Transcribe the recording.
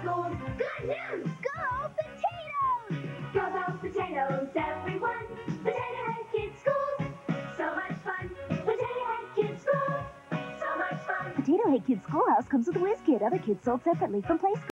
schools. Good news! Go potatoes! Go those potatoes, everyone! Potato Head Kids Schools, so much fun! Potato Head Kids Schools, so much fun! Potato Head Kids Schoolhouse comes with a whiz kit. Other kids sold separately from Play School.